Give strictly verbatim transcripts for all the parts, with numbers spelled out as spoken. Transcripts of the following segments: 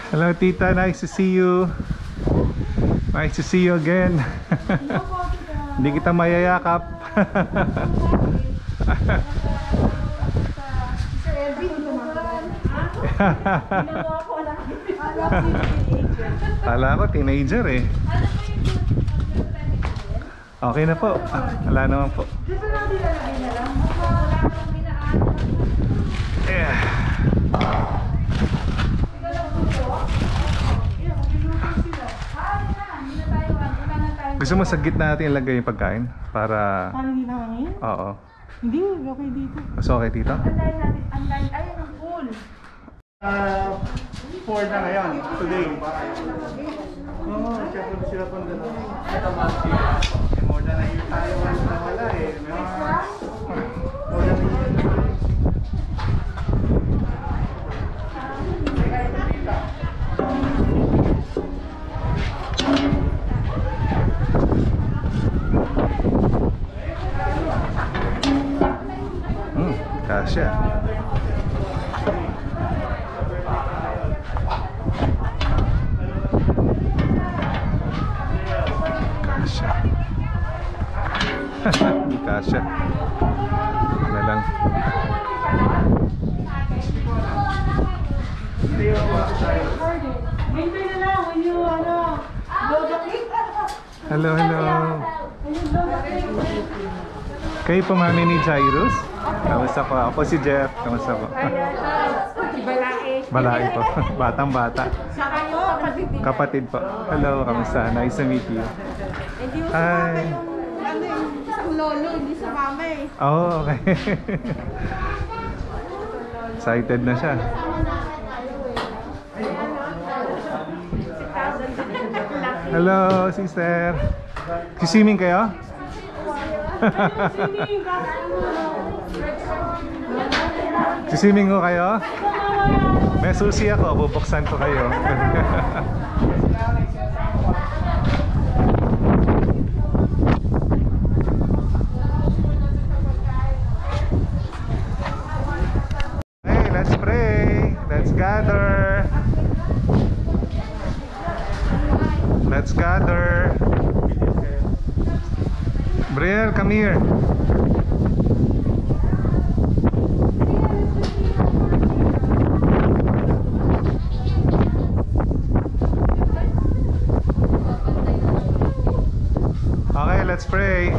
Hello tita, nice to see you. Nice to see you again. Hindi kita mayayakap. Kala ko teenager eh. Okay na po. Wala naman po. Yeah. Gusto mo sa gitna natin ilagay yung pagkain? Para... Parang hindi nangangin? Oo. Hindi, okay dito. Mas okay dito? Anday natin, anday, ayun ang pool. Uh, four na ngayon, today. Oo, oh, siyempre sila pang dalawa. Ito mga siya. More than a year tayo once na wala eh. More than a year na wala. Hmm, kasya. Hindi kasya. Ano lang. Hintay na lang, when you, ano, blow the cake. Hello, hello. When you blow the cake. Kayo po mami ni Jairus? Kamusta po? Ako si Jeff. Kamusta po? Balae. Balai po. Batang bata. Saka yung kapatid din. Kapatid po. Hello, kamusta? Nice to meet you. Hindi yung Hi. ano yung isang lolo, hindi sa mama eh. Oh, okay. Excited na siya. Hello, sister. Siswimming kayo? Siswimming ko kayo? May susi ako, bubuksan ko kayo. Hey, let's pray. Let's gather. Let's gather. Brielle, come here. Okay, let's pray.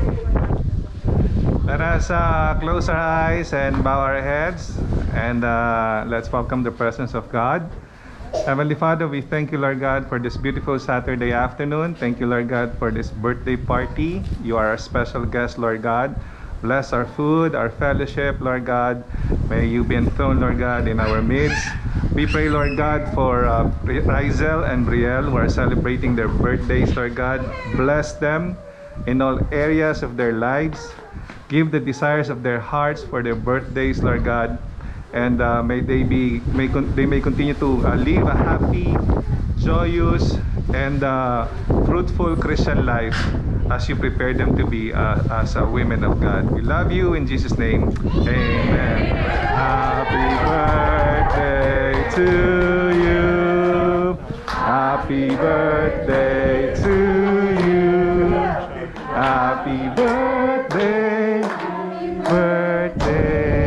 Let us uh, close our eyes and bow our heads, and uh, let's welcome the presence of God. Heavenly Father, we thank you, Lord God, for this beautiful Saturday afternoon. Thank you, Lord God, for this birthday party. You are a special guest, Lord God. Bless our food, our fellowship, Lord God. May you be enthroned, Lord God, in our midst. We pray, Lord God, for uh, Rizel and Brielle who are celebrating their birthdays, Lord God. Bless them in all areas of their lives. Give the desires of their hearts for their birthdays, Lord God. And uh, may they be, may con they may continue to uh, live a happy, joyous, and uh, fruitful Christian life as you prepare them to be uh, as a women of God. We love you in Jesus' name. Amen. Happy birthday to you. Happy birthday to you. Happy birthday, birthday.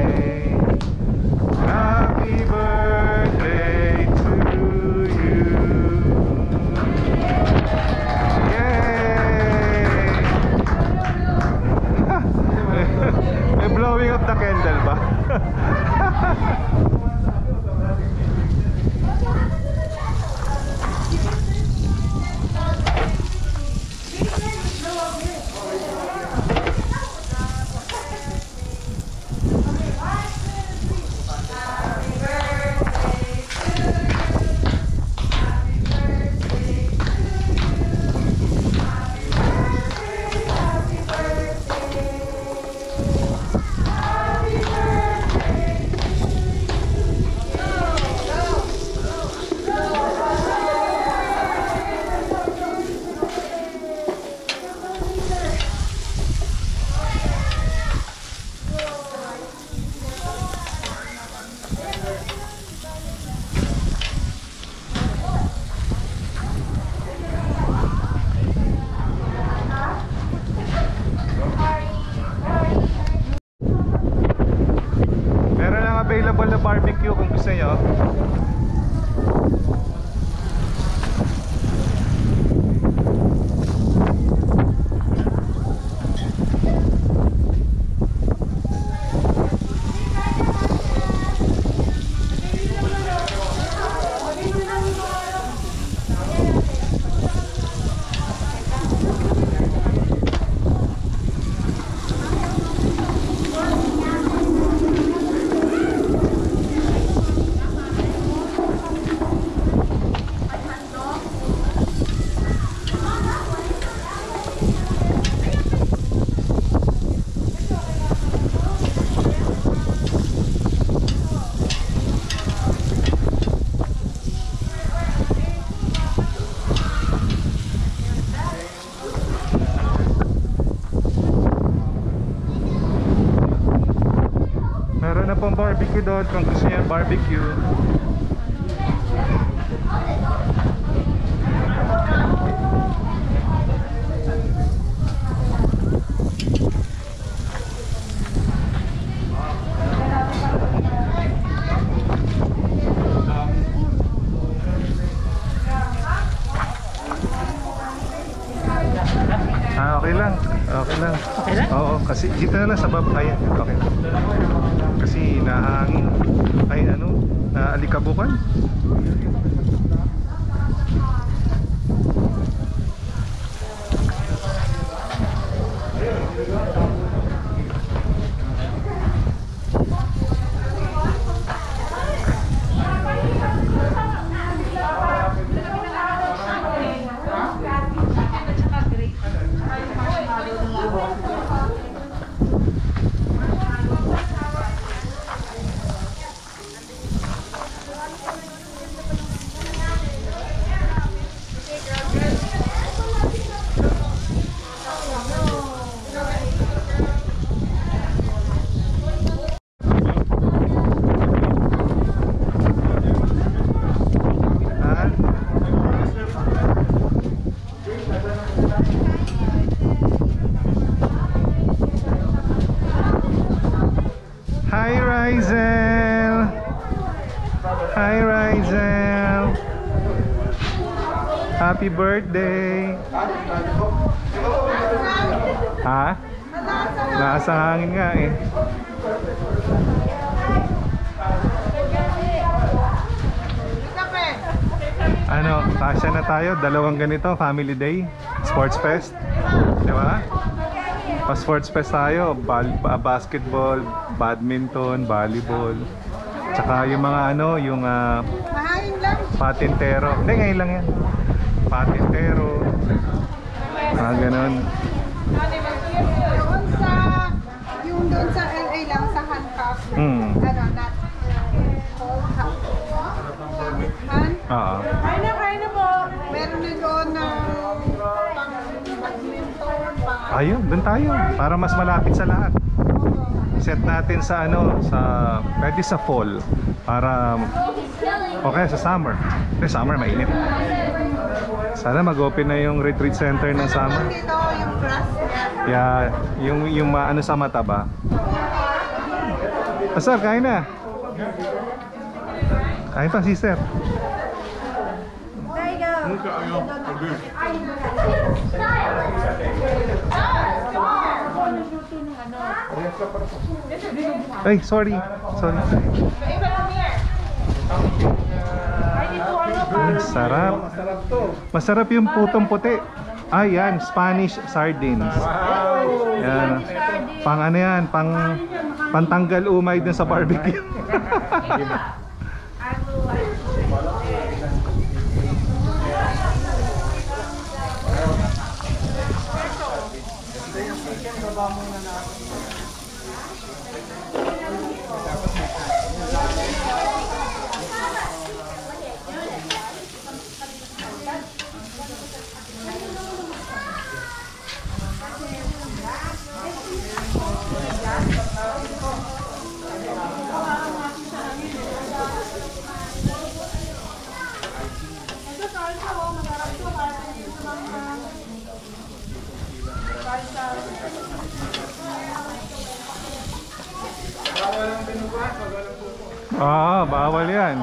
Happy birthday to you. Yay! May blowing of the candle ba? pang barbecue doon kung gusto niya barbecue. Ah, okay lang. Okay lang. Okay lang? Oo, kasi dito na lang sa baba. Ayan, okay. Kasi nahangin. Ay, ano? Naalikabukan. Hi Rizel! Hi Rizel! Happy birthday! Ha? Nasa hangin nga eh. Ano, kasya na tayo, dalawang ganito, Family Day, Sports Fest. Di ba? Pa-sports fest tayo, bal ba basketball, badminton, volleyball. Tsaka yung mga ano, yung uh, Mahangin lang. patintero. Hindi, ngayon lang yan. Patintero. Mga ganon. Doon sa, yung doon sa L A lang, sa handcuff. Hmm. Ano, not hold cup. Han? Oo. Kain na, kain na po. Meron na doon na pang badminton, pang... Ayun, dun tayo. Para mas malapit sa lahat. Set natin sa ano, sa pwede sa fall. Para okay sa summer. Kasi summer mainit. Sana mag-open na yung retreat center ng summer. Dito, yung grass niya. Yeah, yung yung ma- ano sa mata ba? Pastor, kain na. Kain pa, sister. There you go. Ay, sorry. Sorry. Mm, sarap. Masarap yung putong puti. Ah, yan, Spanish sardines. Yan. Pang ano yan, pang pantanggal umay dun sa barbecue. Ah, bawal yan.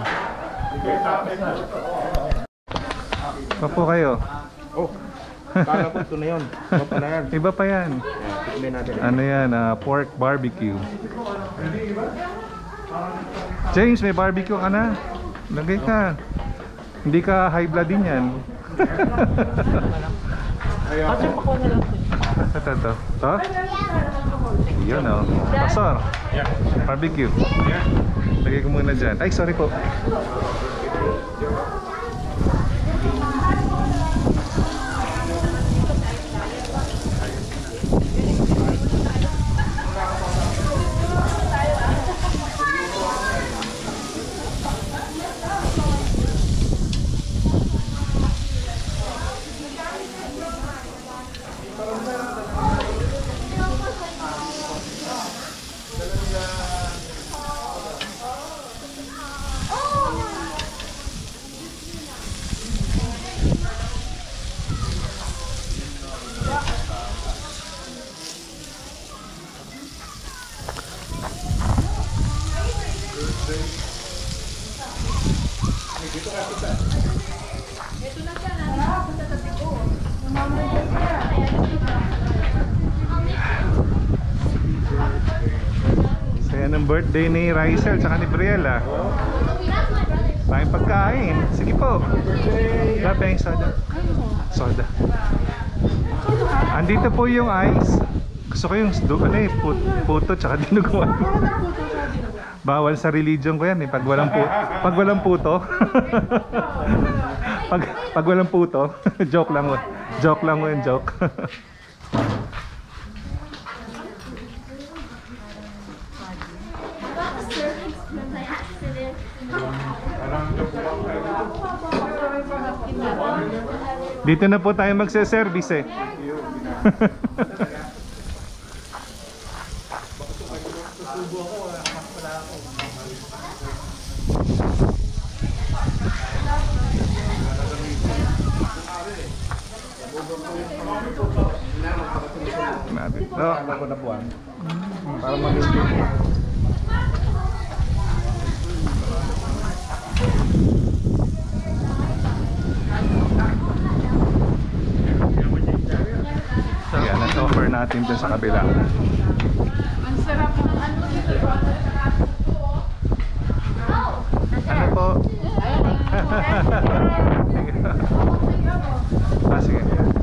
Pa po kayo. Oh, kala ko ito na yun. Iba pa na yan. Iba pa yan. Tikmin natin. Ano yan, ah, pork barbecue. James, may barbecue ka na. Lagay ka. Hindi ka high blood din yan. Ito, ito. Ito? Yun o. Pastor. Barbecue. Lagay ko muna dyan. Ay, sorry po. Saya ng birthday ni Rysel tsaka ni Briella. Tayong pagkain. Sige po. Grabe yung soda. Soda. Andito po yung ice. Gusto ko yung ano eh, put, puto tsaka dinuguan. Bawal sa religion ko yan eh, pag walang puto. Pag walang puto. pag, pag walang puto. Joke lang mo. Joke lang mo yung joke. Dito na po tayo magse-service eh. Natin. No. Para mag-isip. Yan, na-offer natin dun sa kabila. Ang sarap ng ano dito. Ano po? Ah, sige.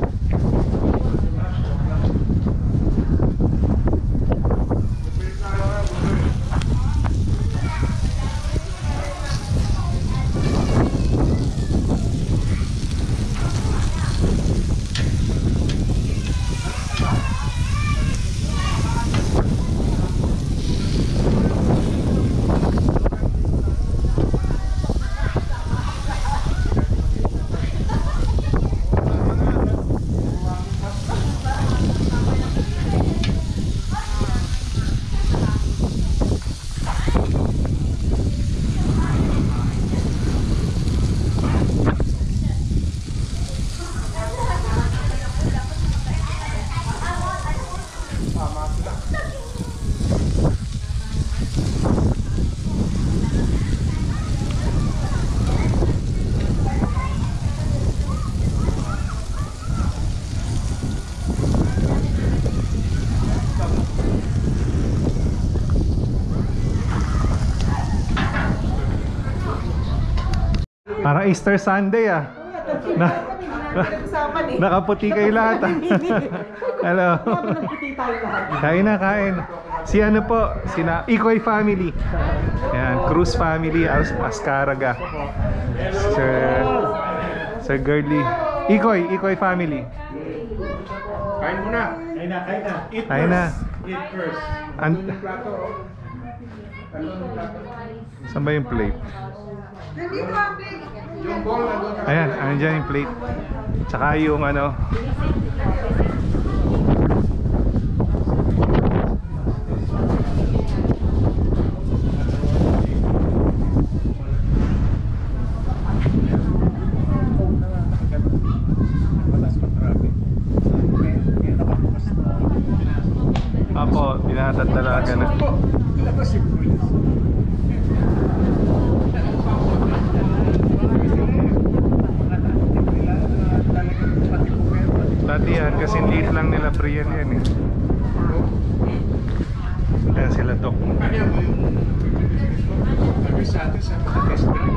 Parang Easter Sunday ah. Na, nakaputi kayo lahat ah. Hello. Kain na, kain. Si ano po, sina Ikoy family. Ayan, Cruz family, As Ascaraga. Sir Sir Girdley. Ikoy, Ikoy family. Kain muna. Kain na, kain na. Eat Kain na. first. Eat first. An- Anong plato? Anong plato? Saan ba yung plate? Nandito ang plate. Yung bowl na doon. Ayan, andyan yung plate. Tsaka yung ano. Apo, binatadalaga na. Dati yan, kasi liit lang nila Brian yan eh. Kaya sila Dok. Sa atin sa mga test drive.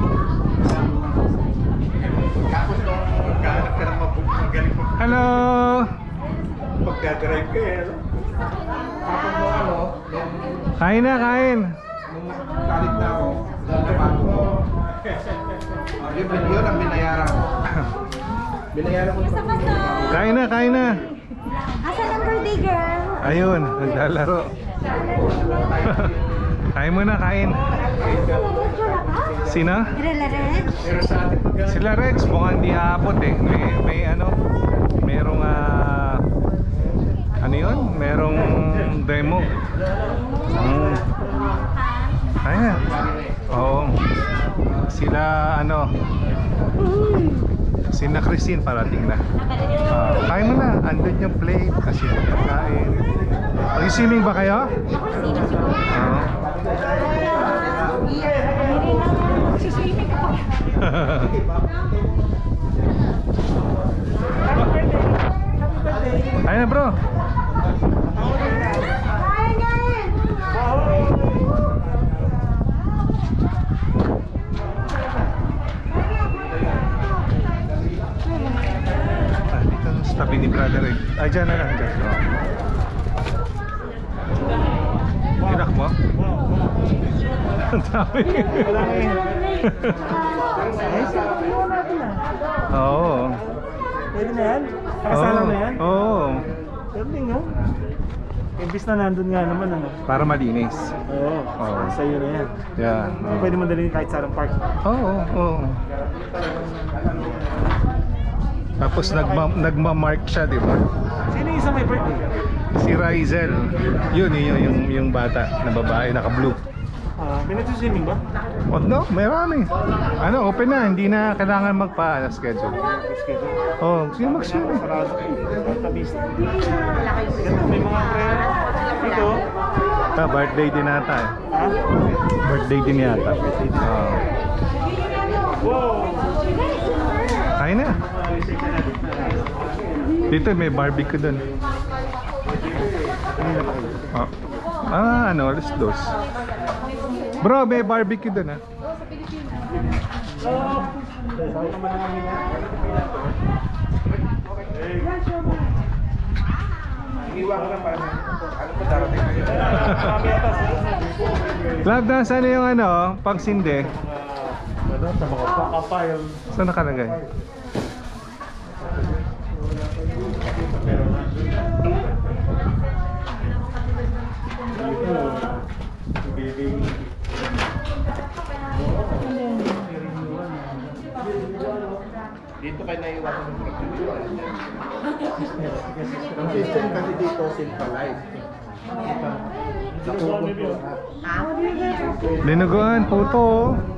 Tapos nung magkahanap ka ng magaling mo. Hello! Magdadrive ka eh. Tapos mo ano, Kain na, kain! nung kalit na ako, nalabago ko. Yun, yun ang binayaran ko. Binayaran ko sa Kain na, kain na! Asan ang birthday girl? Ayun, naglalaro. Kain mo na, kain. Sino? Relared? Pero sa atin pag Sila Rex, mukhang di aabot eh. May, may ano, merong ah, ano yun? Merong demo. Mm. Ayan. Oo. Sila ano, sina Christine parating na. Ah, kain mo na, andun yung plate kasi kain. Ay, swimming ba kayo? Oo. Siswimming ka pa. Ayun na bro. Ah, dito sa tabi ni brother eh. Ay, dyan na lang, dyan. Oh. Inak mo? Ang dami. Oo. Pwede na yan? Kasala na yan? Oo. Pwede nga. Imbis na nandun nga naman ano. Para malinis. Oo. Oo. Sa'yo na yan. Yeah. oo. Pwede mo dalhin kahit sa park. Oo, oo. Tapos nagma nagma-mark siya, di ba? Sino yung isa may birthday? Si Rizel. Yun, yun yung yung bata na babae naka-blue. Ah, may nagsuswimming ba? Oh, no, marami. Ano, open na, hindi na kailangan magpa-schedule. Schedule. Oh, sino mag-swimming? Sarado. Tabis. Ganda, may mga prayer. Ito. Ah, birthday din ata eh. Ha? Birthday din yata. Oh. Wow! Kain na. Dito may barbecue doon. Oh. Ah, ano, alas dos. Bro, may barbecue doon ah. Love, na saan yung ano, pangsinde? Ano, sa mga pakapayang. Saan nakalagay? Dito kayo naiwasan ng ang system kasi dito centralized. Dinuguan, puto.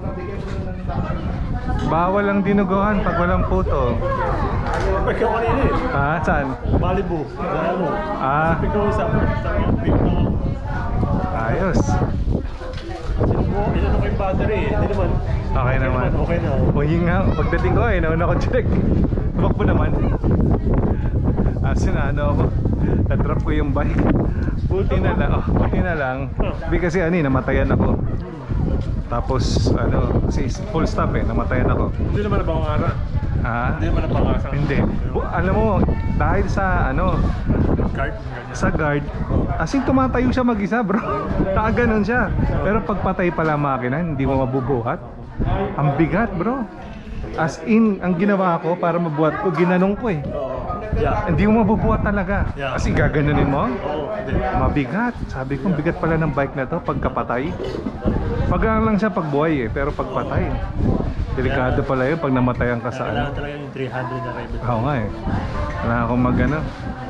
Bawal ang dinuguan pag walang puto. Ikaw kanina eh. Ah, saan? Malibu. Dahil mo. Ah, Ikaw sa sa Pino. ayos. Ito na kay battery eh. Hindi naman. Okay naman. Okay na. Uy nga, pagdating ko eh, nauna ko check. Tumakbo naman. Asin na ano ako, na-drop ko yung bike. Buti na lang, oh, buti na lang. Hindi kasi ano eh, namatayan ako. Tapos ano, kasi full stop eh, namatayan ako. Hindi naman nabangaran. Ah, Hindi naman nabangasan. hindi. Bu- alam mo, dahil sa ano, Card. sa guard, as in tumatayo siya mag-isa bro. Nakaganon siya. Pero pagpatay pala makina, hindi mo mabubuhat. Ang bigat bro. As in, ang ginawa ko para mabuhat ko, ginanong ko eh. Yeah. Hindi mo mabubuhat talaga. Yeah. Kasi gaganunin mo, Oo. Hindi. mabigat. Sabi ko, bigat pala ng bike na to pagkapatay. Pagkaan lang siya pagbuhay eh, pero pagpatay. Delikado pala yun pag namatayan ka sa ano. Kailangan talaga yung three hundred na ribbon. Oo nga eh. Kailangan akong mag ano.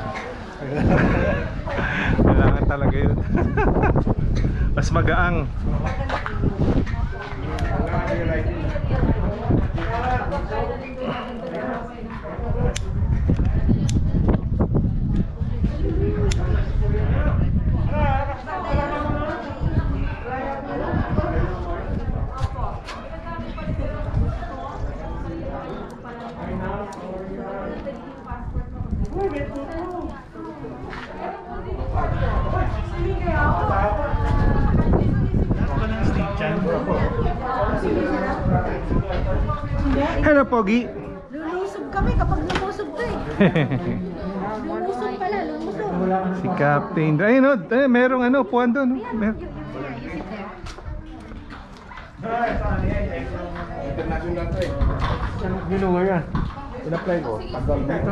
Kailangan talaga yun. Mas magaang. Hello, Pogi. Lulusog kami kapag lumusog to eh. Lumusog pala, lumusog. Si Captain. Ayun no, eh, merong ano, puwan doon. No? Mer International to eh. Ginuha yan. In-apply ko. Tagal dito.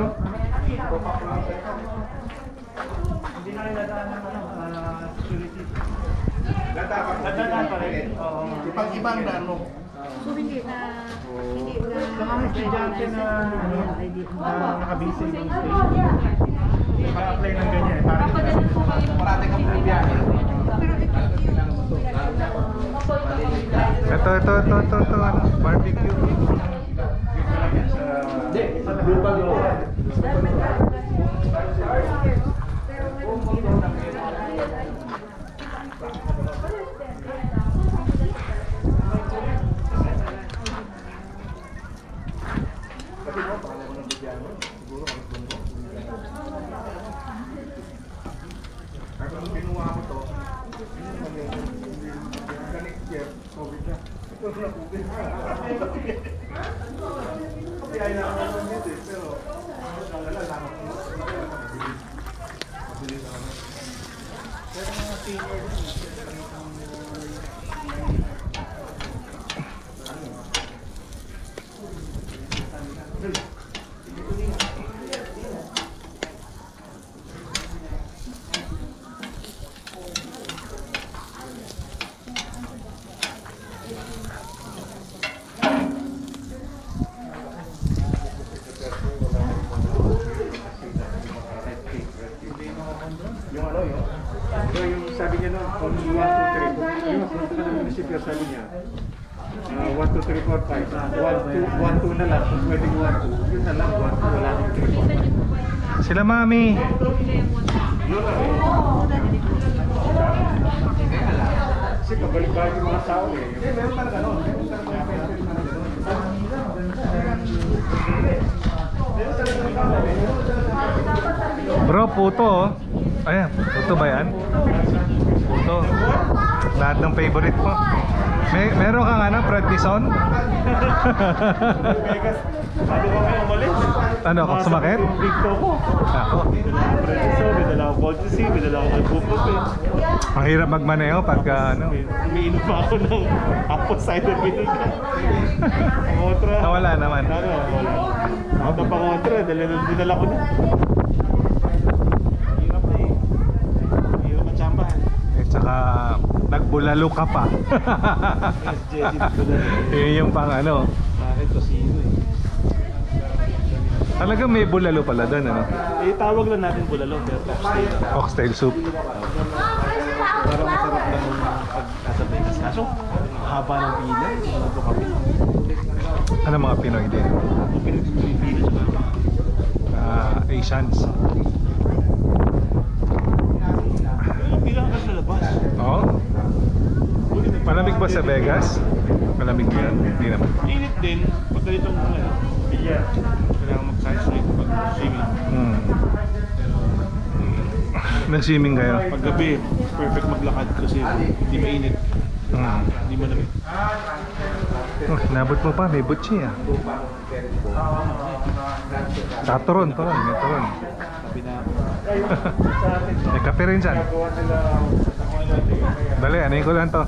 Hindi na rin nadaan ng ano, security. Dadaan pa rin. Oo. Ipag-ibang daan mo. So hindi na, hindi na. Sa mga estudyante na ano, na nakabisi ng state. Naka-apply ng ganyan. Parati kang bibiyahe. Ito, ito, ito, ito, ito, ano, barbecue. Hindi, global yun. Piano, siguro ang bunggo. Pero nung kinuha ko to, yun naman yung next year, COVID na. Ito na COVID na. Kaya ayaw na naman dito eh, pero nalala lang ako. Mabilis ako. Pero mga senior din, yung ano yun, so yung sabi niya no, kung one, two, three, yung punta ka ng munisipyo, sabi niya, uh, one, two, three, four, five, one, two, one, two na lang, kung pwedeng one, two, yun na lang, one, two, wala nang three, four, five. Sila mami. Yun lang eh. Kasi pabalik-balik yung mga tao eh. Eh, meron talaga nun. Meron talaga mga meron talaga nun. Meron talaga mga tao eh. Bro, puto oh. Ayan, puto ba yan? Puto. Lahat ng favorite mo. May, meron kang ano, prednison? Vegas, ano ba kayo umalis? Ano, kung sumakit? Yung big toe ko. Ako. May dala akong prednison, may dala akong Voltesi, may dala akong ibuprofen. Ang hirap magmaneho pagka ano. Umiinom pa ako ng apple cider vinegar. Kontra. Nawala naman. Ano, wala. Ako na pa kontra, dala- dinala ko na. Hirap na eh. Hirap ang tsambahan. Eh, tsaka nagbulalo ka pa. S J G dito na. Yun yung pang ano. Bakit to sino eh? Talagang may bulalo pala doon ano. Eh, tawag lang natin bulalo, pero oxtail. Oxtail soup. Parang masarap lang yung pag nasa Vegas. Kaso, haba ng pila. Wala to kami. Ano mga Pinoy din? Ito pinipili sa mga. Ah, Asians. Yung pila ka sa labas. Oo. Malamig ba sa Vegas? Malamig ba yan? Hindi naman. Init din. Pag ganitong mga bilya. Kailangan mag-isolate pag swimming. Hmm. Nag-swimming kayo? Pag gabi, perfect maglakad kasi hindi mainit. Hmm. Hindi malamig. Oh, nabot mo pa, may butchi ah. Taturon, turon, may turon. Sabi na May kape rin dyan. Dali, anayin ko lang to.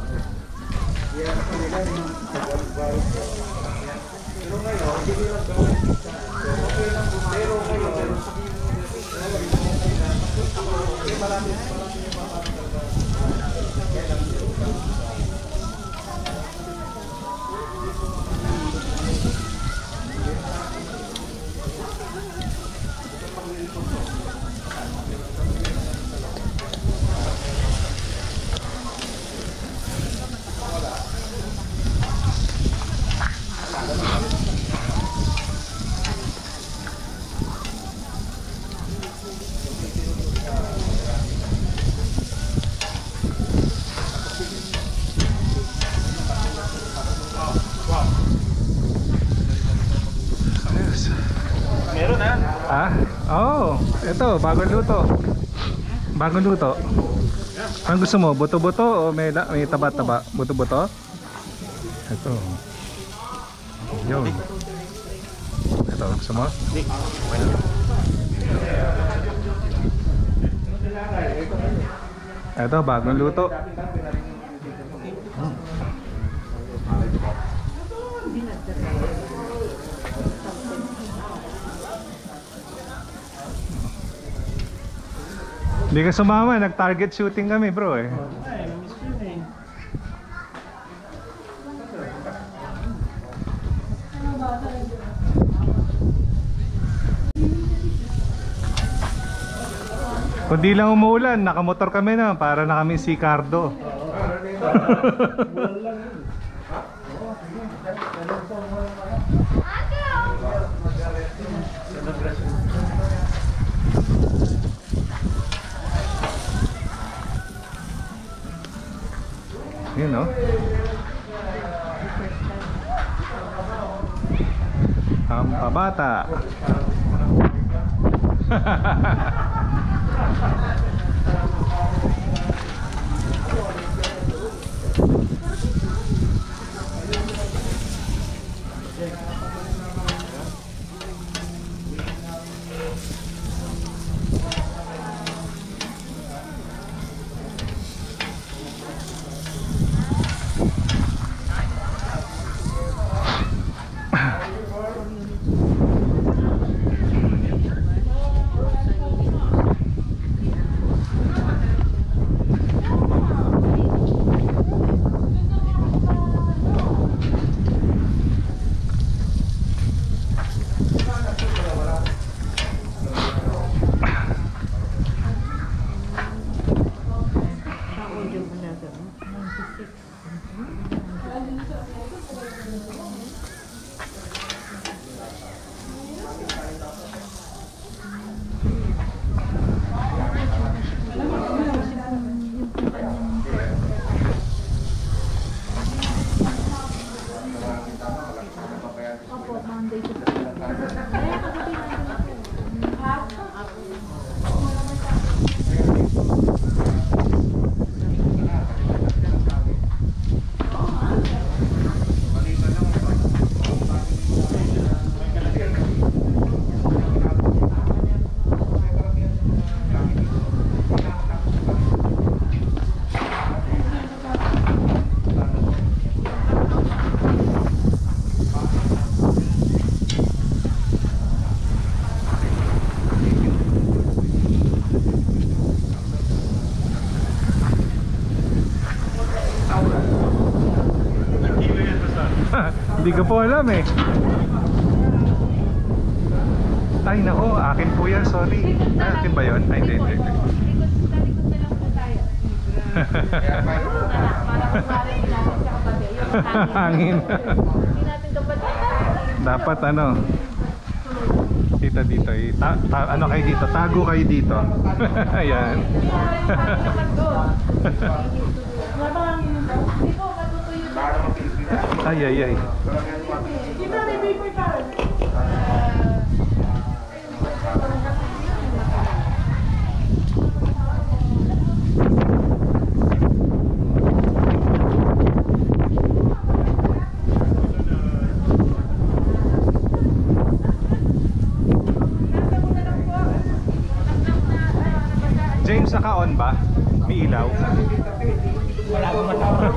Ayos. meron na. Ah? Oh, ito, bagong luto. Bagong luto. Ang gusto mo? Buto-buto o may, la- may taba-taba? Buto-buto? Ito. Yun. Ito, gusto mo? Hindi. Ito, bagong luto. Hindi ka sumama, nag-target shooting kami bro eh. Ay, miss ko yun eh. Kung di lang umuulan, nakamotor kami na, para na kami si Cardo. Yun no? Ang pabata. Hindi ko po alam eh. Ay nako, akin po yan, sorry. Ah, akin ba yun? Ay, hindi, hindi, hindi. Hangin. Dapat ano, dito dito, ta, ta, ano kayo dito, tago kayo dito. Ayan. Ay ay ay. James, naka-on ba? May ilaw? Wala akong matawa.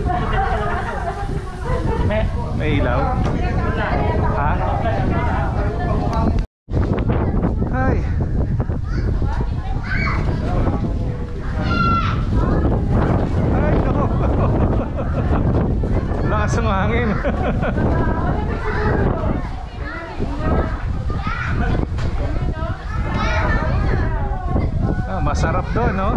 May ilaw? Ha? Hi! Ay, no! Lakas ng hangin! Ah, masarap doon, no?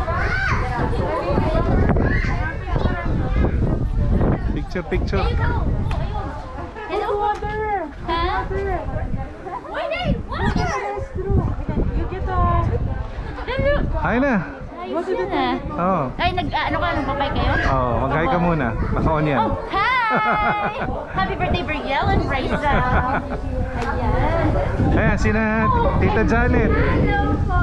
Picture, picture. Hello, water. Huh? Why they? Water. You get a... Hello. Hi na. Ayos yan ah. Oo. Ay, nag, ano ka, nagpapay kayo? Oh, mag-hi ka muna. Naka-on yan. Oh, hi! Happy birthday, Brielle and Raisa. Ayan. Ayan, sina Tita Janet. Hello po.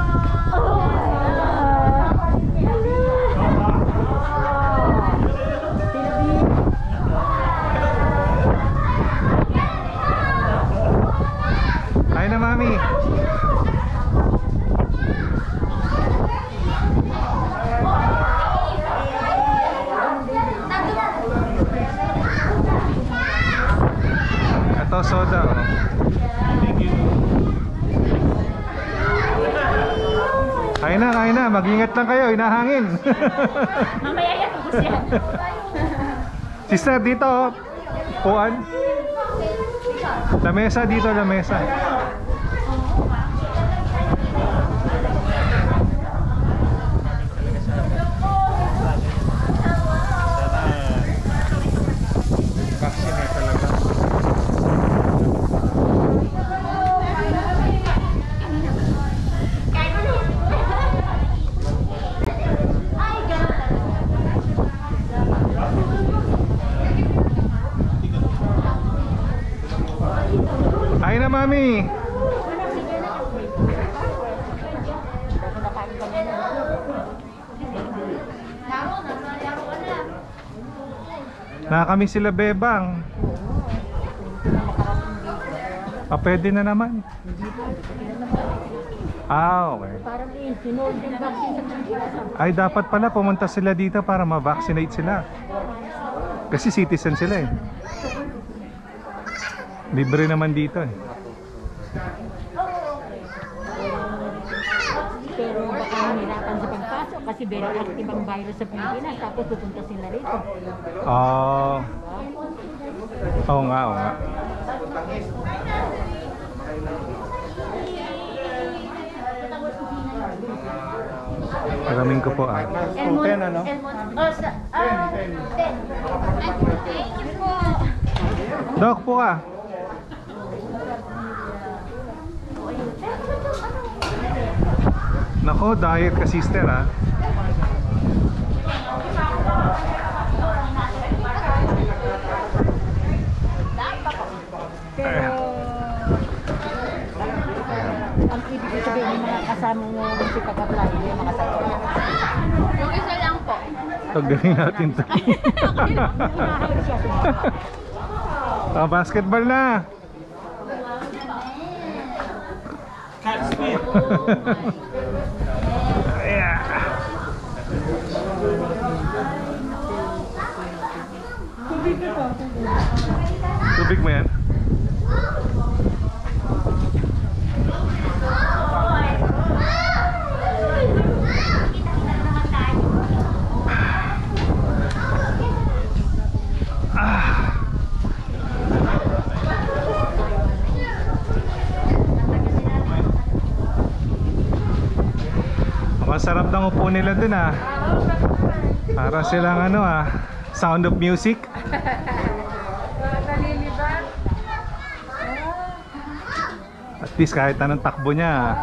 Hi na, Mami. Ito, soda. Oh. Kain na, kain na. Mag-ingat lang kayo. Inahangin. Mamaya yan, ubus yan. Sister, dito. Oh. Puan. Lamesa dito, lamesa. Vaccine talaga. Ay, gano'n. Ay na, Mami. Na kami sila Bebang. Ah, pwede na naman. Ah, okay. Parang eh, sinold yung vaccine sa Pilipinas. Ay, dapat pala pumunta sila dito para ma-vaccinate sila. Kasi citizen sila eh. Libre naman dito eh. Pero baka mahirapan sa pagpasok kasi very active ang virus sa Pilipinas. Tapos pupunta sila rito. Ah. Oo nga, oo nga. Paramin ko po ah. Kung ten, ano? Oh, sa, ah, ten. Thank you po. Dok po ka. Nako, diet ka sister ah. Pero ang ibig sabihin ng mga kasama mo si pag-apply, yung mga sakit. Yung isa lang po. Pagdating natin to. Hinahayag siya sumama. Ah, basketball na. Cat speed. Yeah. Tubig mo yan? Masarap ng upo nila dun ah. Para silang ano ah, Sound of Music. Nalilibat. At least kahit anong takbo niya.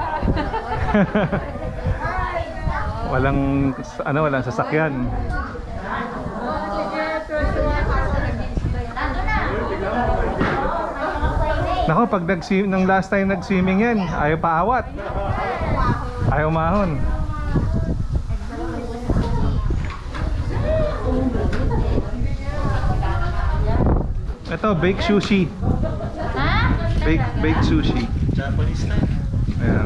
Walang ano, walang sasakyan. Sige, tuwa-tuwa ka sa Nako, pag nag-swim, nung last time nag-swimming yan, ayaw paawat. Ayaw mahon. Ito, baked sushi. Ha? Baked, baked sushi. Japanese style. Ayan.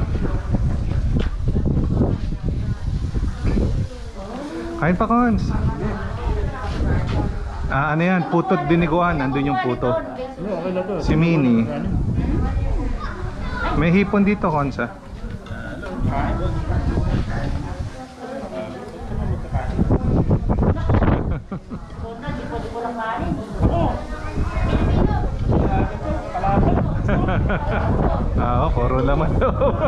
Kain pa, Cons. Ah, ano yan? Putot diniguan. Nandun yung puto. Okay na to. Si Minnie. May hipon dito, Cons ah. Ah, oh, puro naman to.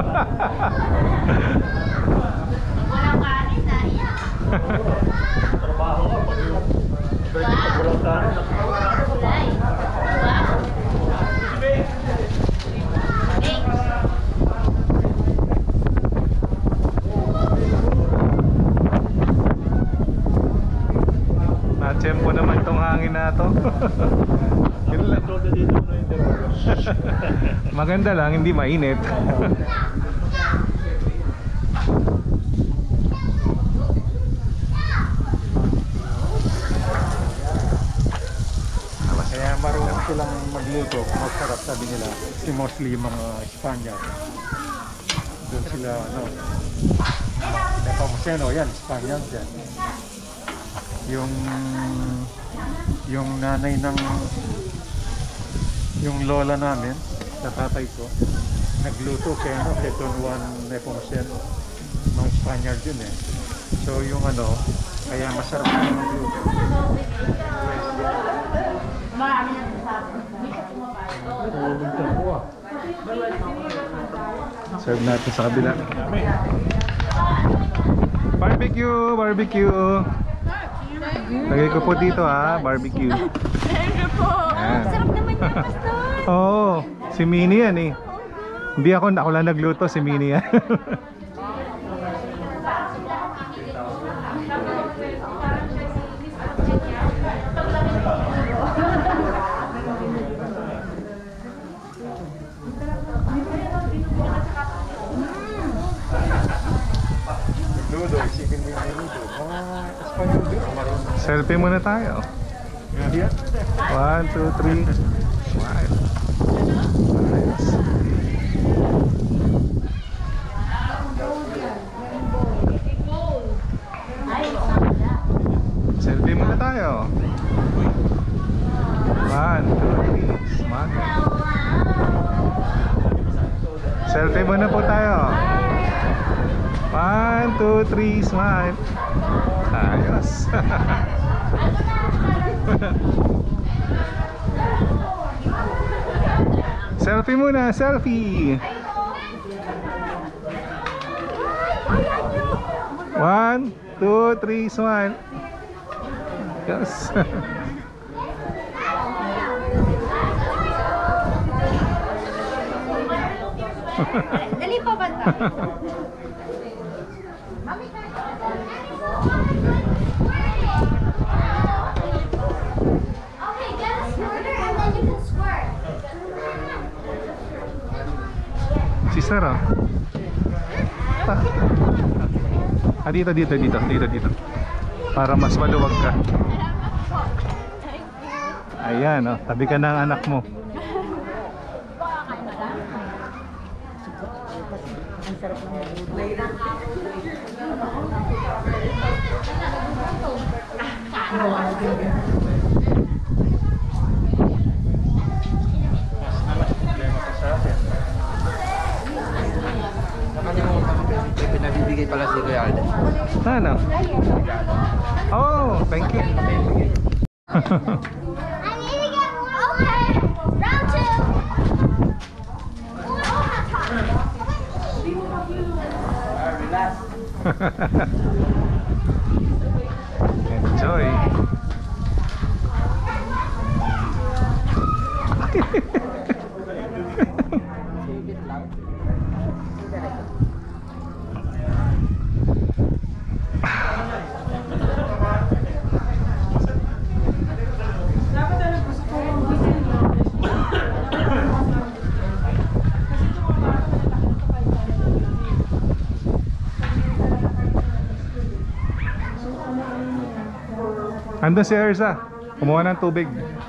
Walang kanin na iya. Trabaho ko. Pag walang kanin. Kulay. Wow. Na-tempo naman tong hangin na to. Yun lang. Maganda lang, hindi mainit. Kaya marunong silang magluto. Masarap sabi nila. Si mostly yung mga Spaniard. Doon sila, ano. Nepomuceno, yan. Spaniard yan. Yung yung nanay ng yung lola namin sa tatay ko nagluto kay ano kay Don Juan Nepomuceno, mga Spaniard yun eh. So yung ano kaya masarap na magluto. Serve natin sa kabila. Barbecue, barbecue. Lagay ko po dito ha, barbecue. Thank you po. Ayan. Sarap naman yan, Pastor. Oo, oh, si Minnie yan eh. Hindi ako, ako lang nagluto, si Minnie yan. mo yung menudo. Mga Espanyol din. Marunong. Selfie muna tayo. Yeah. One, two, three. Smile. Nice. Selfie muna tayo. One, two, three. Smile. Selfie muna po tayo. One, two, three. Smile. Ayos. Selfie muna, selfie. One, two, three, smile. Yes. Dali pa banda. Okay, get a squirter and then you can squirt. Si Sarah. Ta. Ah, dito, dito, dito, dito, dito. Para mas maluwag ka. Ayan, oh, tabi ka ng anak mo. May pinabibigay pala si Kuya Alden. Ano? Oh, thank you. I need to get more. Okay, round two. Enjoy. Andun si Erza. Kumuha ng tubig.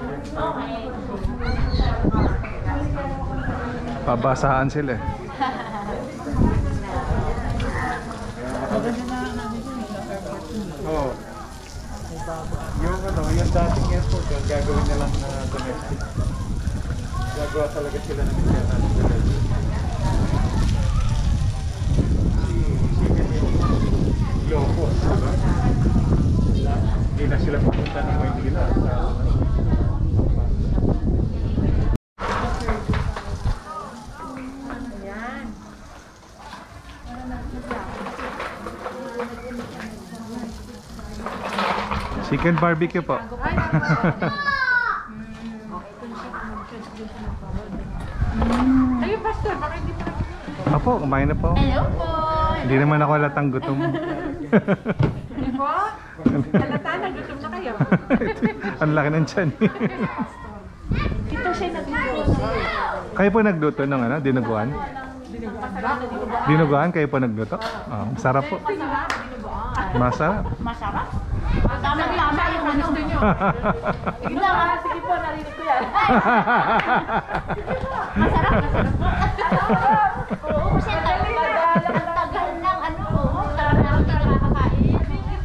Pabasaan sila eh. Oo. Yung ano, yung dating airport, yung gagawin na lang na domestic. Gagawa talaga sila ng international. Locos, diba? Hindi na sila pupunta ng Maynila. Chicken barbecue po. Ayun, Pastor, baka hindi pa. Apo, kumain na po. Hello po. Hindi naman ako halatang gutom. Hindi po? Halata na, gutom na kayo. Ang laki ng tiyan. Ito siya nagluto. Kayo po nagluto ng ano, dinuguan? Dinuguan, kayo po nagluto? Oh, masarap po. Masarap. Masarap. Tama-tama yung ano. Sige na, ah, sige po, narinig ko yan. Masarap, masarap po. Oo, kasi ang tagal, ang tagal ng ano, oo, talaga hindi nakakakain.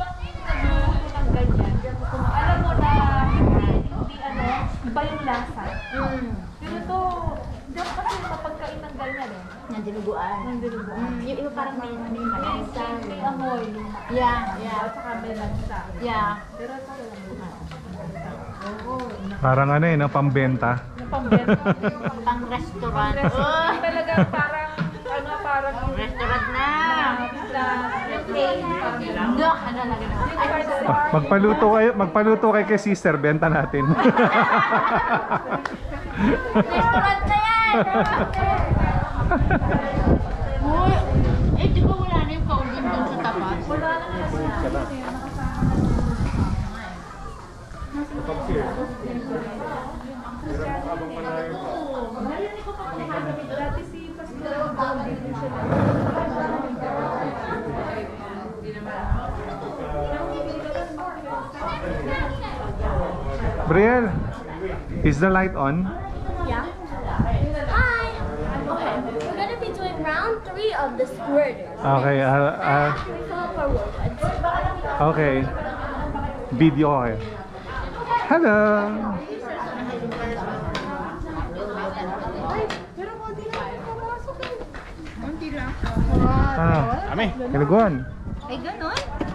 Alam mo na, hindi, hindi ano, iba yung lasa. Mm. Pero to, hindi ako kasi mapagkain ng ganyan eh. Yung dinuguan. Ng dinuguan. Mm, yung iba parang may may malasa. May amoy. Yeah, Yeah, yeah. at saka may lansa. Yeah. Pero ito walang lansa. Oo. Parang ano eh, no, pambenta. Yung pambenta. Pang restaurant. Restaurant. Oh, Talaga parang, ano, parang yung restaurant na. na cake. Gah, ano lagi na. Ma- Magpaluto kayo, magpaluto kayo kay sister, benta natin. Restaurant na yan. Uy, eh di ba wala na yung fountain dun sa tapat? Wala na Narinig ko pa kung dati si Pastor Bobby din siya. Brielle, is the light on? Yeah. Hi. Okay, we're gonna be doing round three of the squirter. Okay, uh, uh, After we fill up our workouts. okay. Video kayo. Hello! Ah, Kami. Kinaguan. Ay, ganun?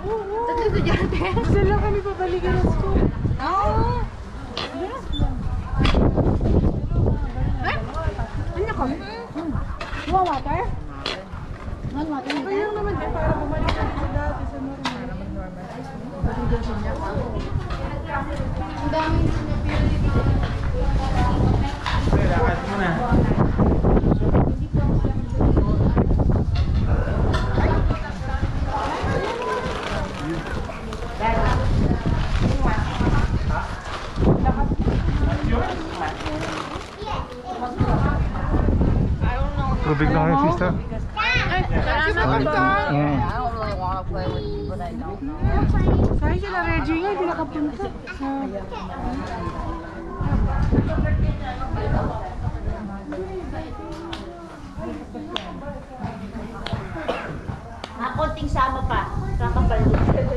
Sila kami pabalikan ng school. Oo. Ano ka? Wow, water? One water nito? Kaya naman din para bumalik sa dati sa normal. Ang dami Lakad mo na. Tubig na kayo, sister. Mm. Sorry sila Reggie nga, hindi nakapunta. Ah, konting sama pa. Kakapalo.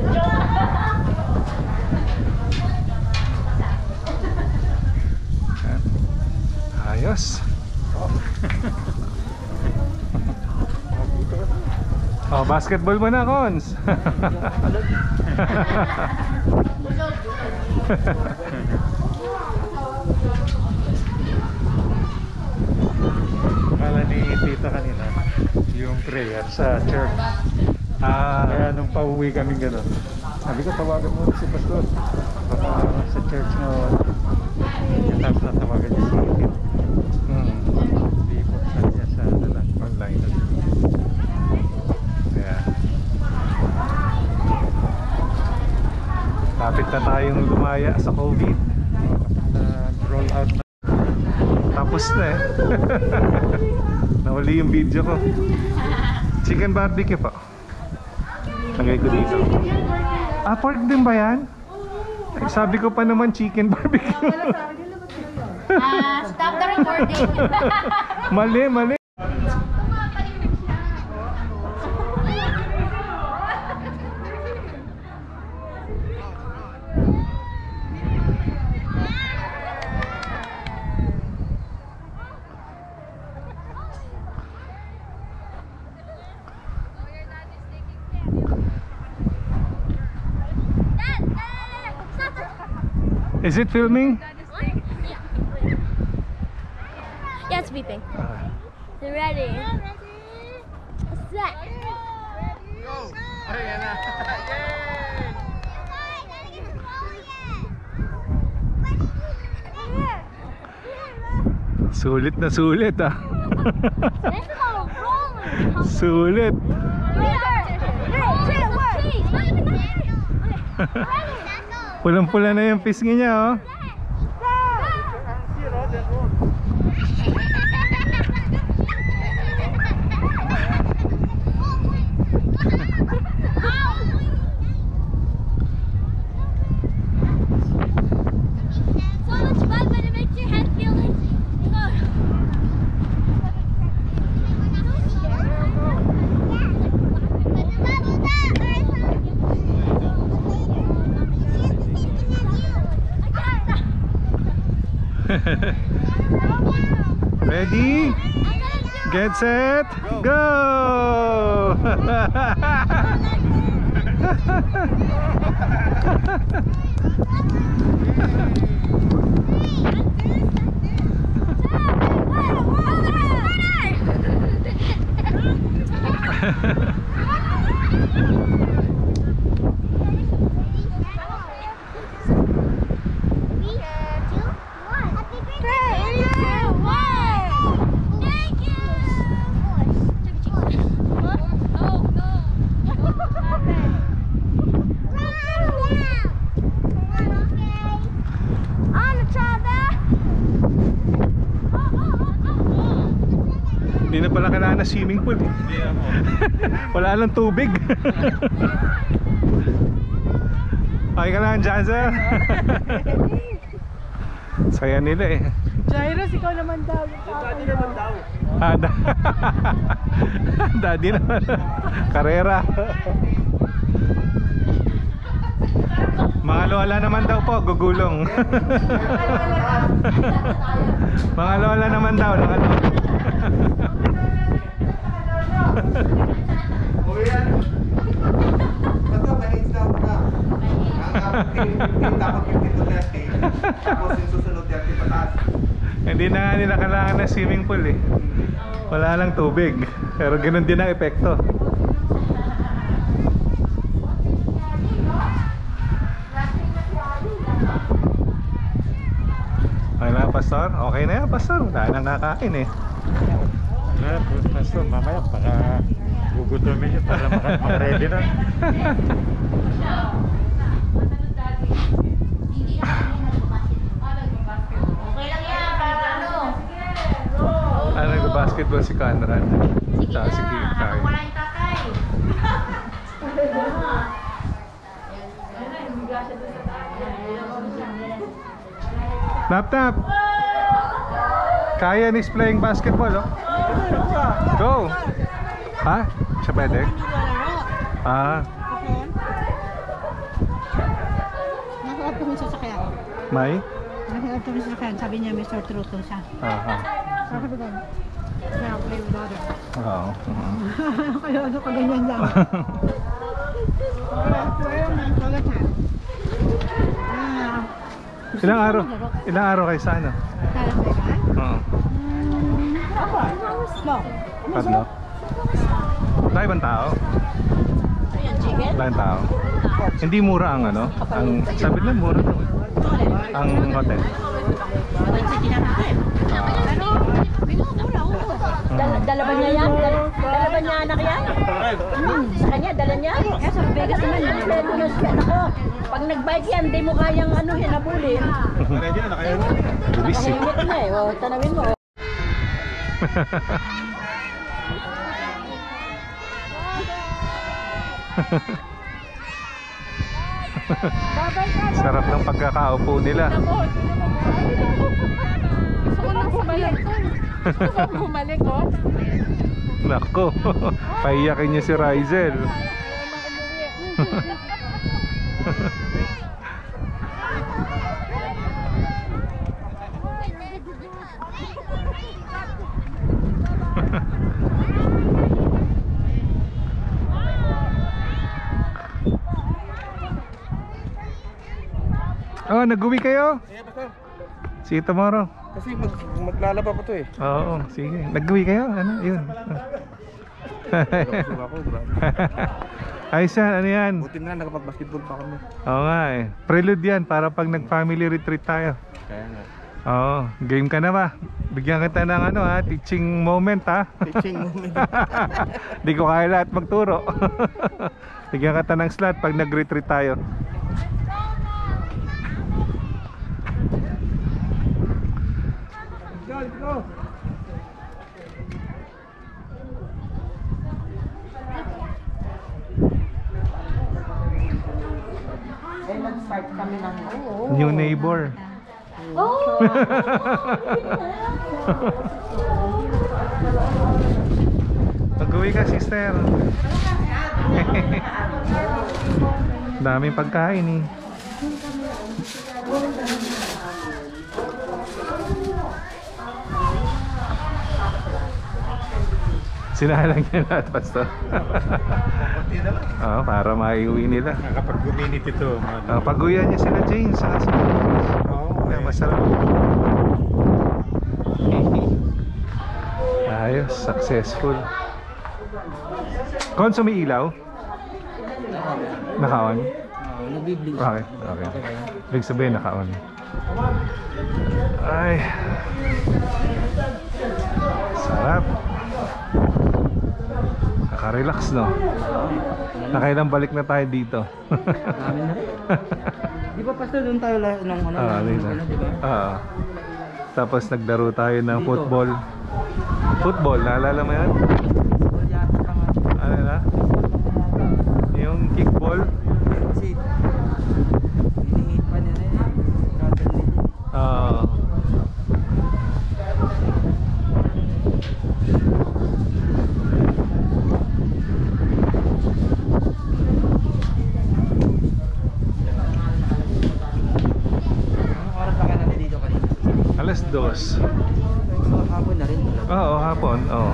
Ayos. Oh, basketball mo na, Cons. Kala ni Tita kanina, yung prayer sa church. Ah, Kaya nung pauwi kami gano'n, sabi ko tawagan mo si Pastor. Baka sa church na tapos natawagan niya si Itin. mm, Hindi po sa niya sa ano lang. online. Yeah. Lapit na tayong lumaya sa COVID. Nag-roll out na. Tapos na eh. Nahuli yung video ko. Chicken barbecue pa. Lagay ko dito. Ah, pork din ba yan? Eh, sabi ko pa naman chicken barbecue. Ah, stop the recording. Mali, mali. Is it filming? Yeah, it's beeping. Ah. You ready? Set. Sulit na sulit ah. This is all rolling. Sulit. Pulang-pula na yung pisngi niya oh. So much fun, but it makes your head feel like Ready? Get set, go! Hindi na pala kailangan na swimming pool eh. Wala lang tubig. Okay ka lang dyan, sir? Saya nila eh. Jairus, ikaw naman daw. Daddy naman daw. Ah, da Daddy naman. Karera. Mga lola naman daw po, gugulong. Mga lola naman daw, nakalong. O yan. Basta may age daw na. Ang dapat fifty to thirty. Tapos yung susunod thirty pataas. Hindi na nga nila kailangan ng swimming pool eh. Wala lang tubig. Pero ganoon din ang epekto. Okay na, Pastor? Okay na yan, Pastor. Wala nang kakain eh. Wala, Pastor, mamaya baka gugutumin niyo para maka-ready na. Okay lang yan, para ano. Ah, nag-basketball si Conrad. Sige Tsaka si na, Kay. habang wala yung tatay. Tap tap! Kaya is playing basketball, oh. Go! Ha? Siya pwede? Ah, Nakakap kami sa sakyan. may? Nakakap kami sa sakyan. Sabi niya may sore throat daw siya. Aha. Sabi ko doon. Kaya play with daughter. Oo. Kaya ano kaganyan lang. Kaya may kagat ha. Ah. Ilang araw? Ilang araw kayo sa ano? Tara sa iba? Oo. Slow. Tatlo? Dahil bang tao? Dahil tao? Hindi mura ang ano? Ang, sabi nila mura daw eh. Ang hotel. Dala, dala ba niya yan? Dala, dala ba niya anak yan? Hmm, sa kanya, dala niya? Eh, sa Vegas naman, kompleto yung skin ako. Pag nag-bike yan, di mo kayang ano, hinabulin. Ready na, nakayan na. Bilis eh. Nakahingit na eh. O, tanawin mo. Sarap ng pagkakaupo nila. Gusto ko nang bumalik. Gusto ko bumalik, oh. Nako, paiyakin niya si Rizel. Oh, nag-uwi kayo? Eh, basta. See you tomorrow. Kasi mag maglalaba pa to eh. Oo, sige. Nag-uwi kayo? Ano? Yun. Suga ko, grabe. Ayos yan, ano yan? Buti nga nakapag-basketball pa kami. Oo nga eh. Prelude yan para pag nag-family retreat tayo. Kaya nga. Oo, game ka na ba? Bigyan kita ng ano ha, teaching moment ha. Teaching moment. Di ko kaya lahat magturo. Bigyan kita ng slot pag nag-retreat tayo. Go, let's go. Eh, nag-start kami ng oo. New neighbor. Oh! Pag-uwi ka, sister. Daming pagkain eh. Sinalang niya lahat, Pastor. Oo, para maiuwi nila. Nakapag-community to. Uh, pag-uwihan niya sila Jane sa sila. Oo, Kaya masarap. Ayos, successful. Konso may ilaw? Naka-on? Nabibili. Okay, okay. Ibig sabihin naka-on. Ay. Sarap. Naka-relax, no? Nakailang balik na tayo dito. Namin na rin. Di ba Pastor doon tayo la- nung ano? Ah, nung- dito. ano, di ba? Ah. Tapos naglaro tayo ng Dito. football. Football, naalala mo yan? Wala yata pa nga. Ano na? Yung kickball. Kasi hinihit pa nila eh. Gagawin nila. Ah. Tapos Hapon na rin. oo, hapon. Oo.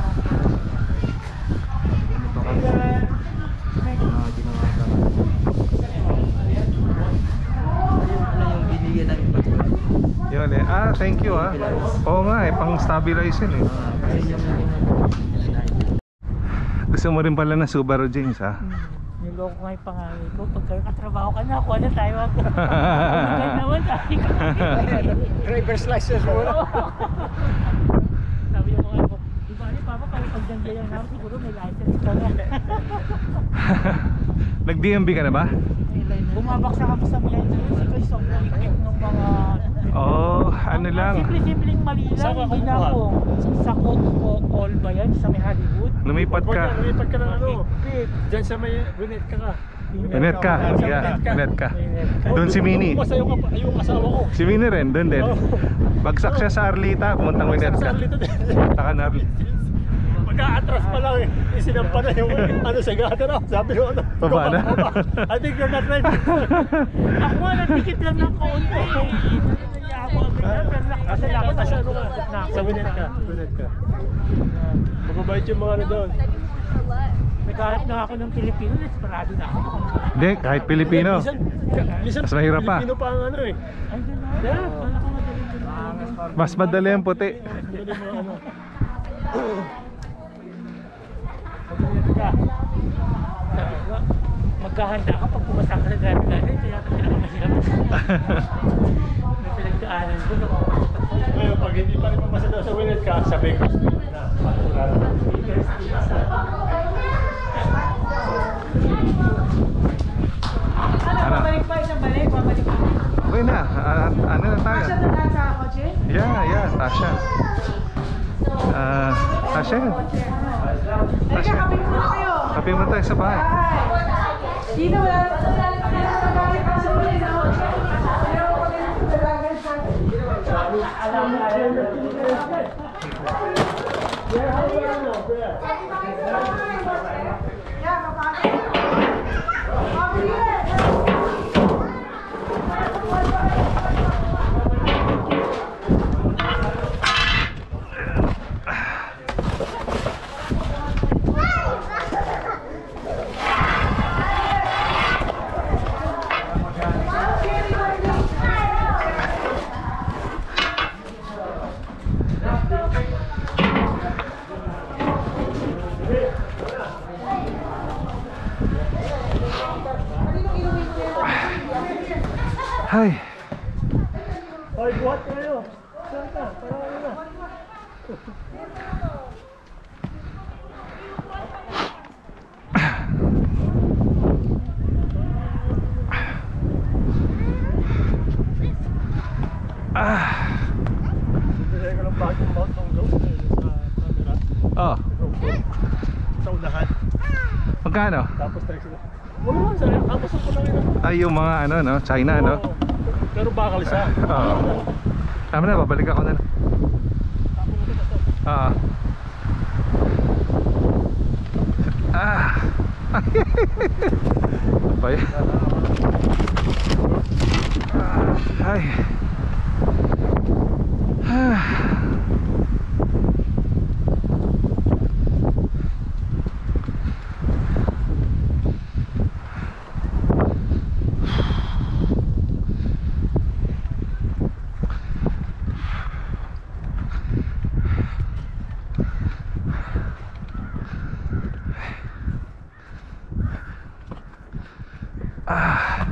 Ano yung binigyan namin patuloy? Yun eh. Ah, thank you ah. Oo nga eh, pang stabilize yun eh. Gusto mo rin pala ng Subaru, James ha? Niloko nga yung pangalan ko. Pagkakatrabaho ka na, kuha na tayo ako. Pagkakatrabaho naman tayo. Driver's license mo na. Sabi yung mga ko, di ba ni Papa, pag pagdandayan namin, siguro may license ka na. Nag-D M B ka na ba? Bumabaksak ako sa mga ito. Kasi sobrang ikip ng mga... Oo, oh, ano lang. Simple-simpleng mali lang. Hindi na ako. Sa call ba yan? Sa may Hollywood? Lumipat ka. Lumipat ka ng ano? Diyan sa may Brunet ka ka. Binet ka. Yeah, binet ka. Doon si Mini. Basta yung, yung asawa ko. Si Mini rin, doon din. Bagsak siya sa Arlita, pumuntang Binet ka. Taka na Arlita. Magka-atras pa lang eh. Isinampa na yung ano sa gata na. Sabi ko ano. Baba na. I think you're not ready. Ako nga, nagpikit lang ng kaunti. Kaya ako, kasi dapat na siya. Sa Brunet ka. Brunet ka. Mababait yung mga ano doon. Nagkaharap na ako ng Pilipino, desperado na ako. Hindi, kahit Pilipino. Minsan, minsan Mas mahirap pa. Pilipino pa ang ano eh. Ay, gano'n. Yeah. Wala ko madaling gano'n. Mas madali ang puti. Madali mga ano. Maghahanda ka pag pumasak ka sa driving license, kaya ito pinakamahirap. May pinagdaanan ko. Ngayon, pag hindi pa rin pamasa daw sa Winnet ka, sabi ko na. Ano, babalik pa isang balik? Babalik pa. Okay na, ah, ano na tayo? Masya na sa kotse? Yeah, yeah, Tasha. Ah, Tasha. Teka, kape muna kayo. Kape mo tayo sa bahay. Dito wala na magalit pa sa uli, no? Pero pag ito talaga sa Hi. Hoy, buhat kayo. Saan ka? Parang na. Ah. Bigay ko lang bakit yung mount ng low sa camera. Oh, Sa unahan. magkano? Tapos tayo sila. Wala lang sir. Tapos ako lang yun. Ay, yung mga ano, no? China, no? Oo. Pero bakal siya. Oo. Tama na, babalik ako na. Oo. Ah. Apa ya? Ay. Ah. Ah.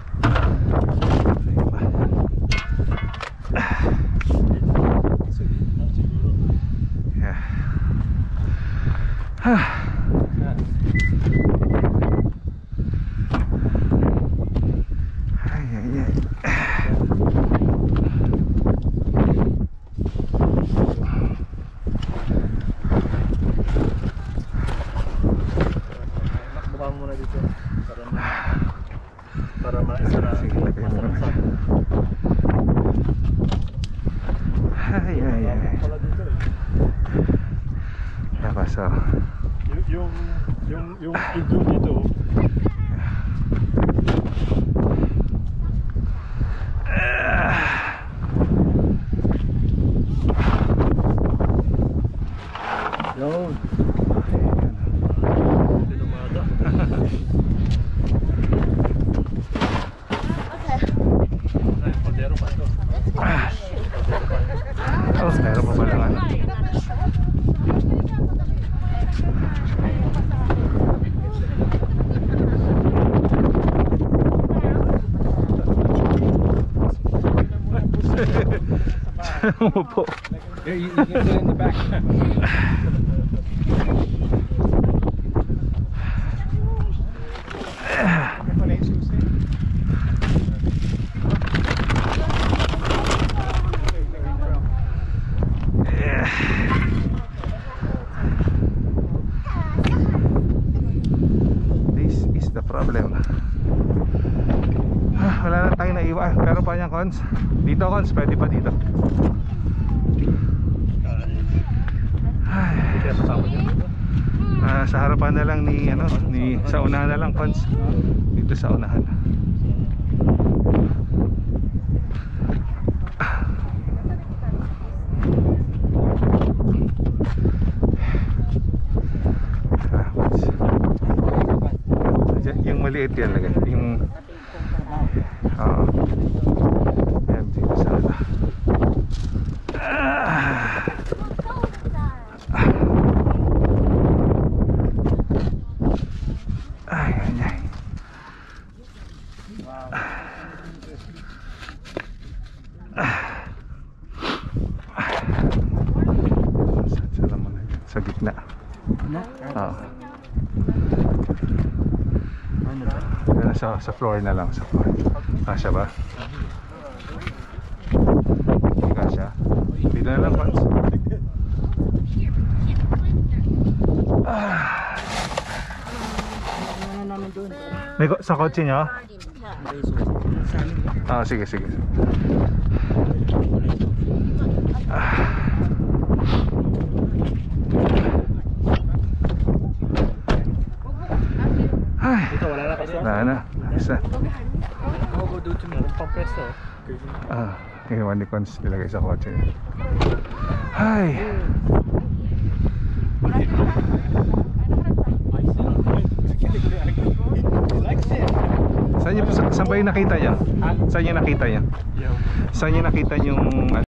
Yeah. Ah. Ay, ay, ay. Buka mo muna dito. Para ma para maisara. Sige, lagay mo na. Ay, ay, ay. Pala dito eh. Tapos, oh. Yung yung yung yung intro dito. Oo. Pinamata. Ay, pandero pa ito. Oh, meron pa pala ano. Umupo. Yeah, you, you can sit in the back. This is the problem. Ah, wala na tayong naiwan. Pero pa niya, Cons. Dito, Cons. Pwede pa dito. Kaya kasama niya. Ah, sa harapan na lang ni ano, ni sa unahan na lang, Cons. Dito sa unahan. Ah, Cons. Diyan, yung maliit yan lagay. Yung ah. Yan dito sa ano. Ah. Ay, ay, ay. Sa naman na yan, sa gitna. Oo. Yan, sa, sa floor na lang, sa floor. Kasya ba? Hindi kasya. Dito na lang, Pans. Ah. May ko- sa kotse nyo? Ah, sige, sige. Ah. Ay, Dito wala na kasi. wala na. Isa. Ako go dito meron pang pwesto. Ah, iwan ni Cons ilagay sa kotse. Ay. Saan niyo, saan ba yung nakita niya? Saan niyo nakita niya? Saan niyo nakita yung